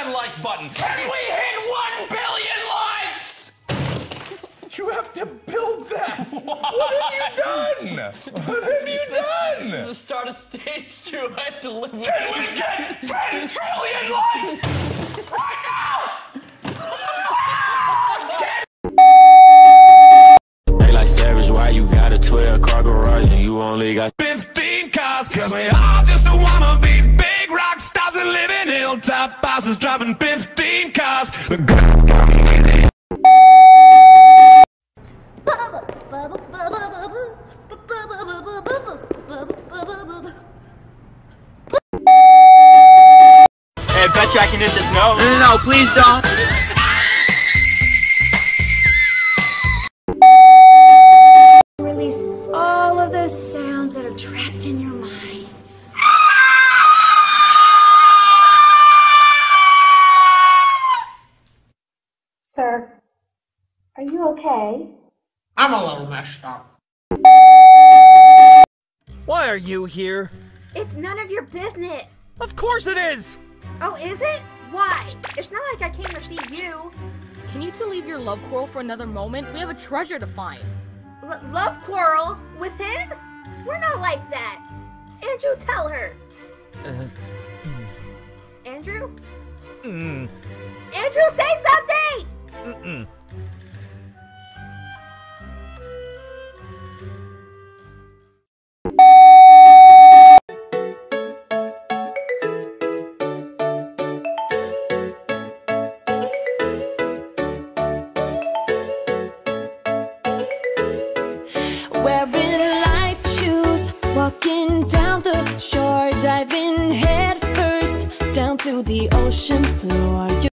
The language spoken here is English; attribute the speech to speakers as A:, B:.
A: that like button. And we hit 1 billion likes! You have to build that. What have you done? What have you done?
B: This is the start of stage 2. I have to live with it.
A: Can we get 10 trillion likes? Right now!
C: They like Savage, why you got a 12-car garage and you only got 15 cars? Cause we all just wanna be big rock stars and live in hilltop houses driving 15 cars. The girls got me easy.
D: Hey, I bet you I can hit this note.
E: No, please don't.
F: Release all of those sounds that are trapped in your mind.
G: Sir, are you okay?
B: I'm a little messed up.
E: Why are you here?
F: It's none of your business.
E: Of course it is!
F: Oh, is it? Why? It's not like I came to see you.
H: Can you two leave your love quarrel for another moment? We have a treasure to find.
F: Love quarrel? With him? We're not like that. Andrew, tell her. Andrew? Andrew, say something!
I: Wearing light shoes, walking down the shore, diving head first down to the ocean floor.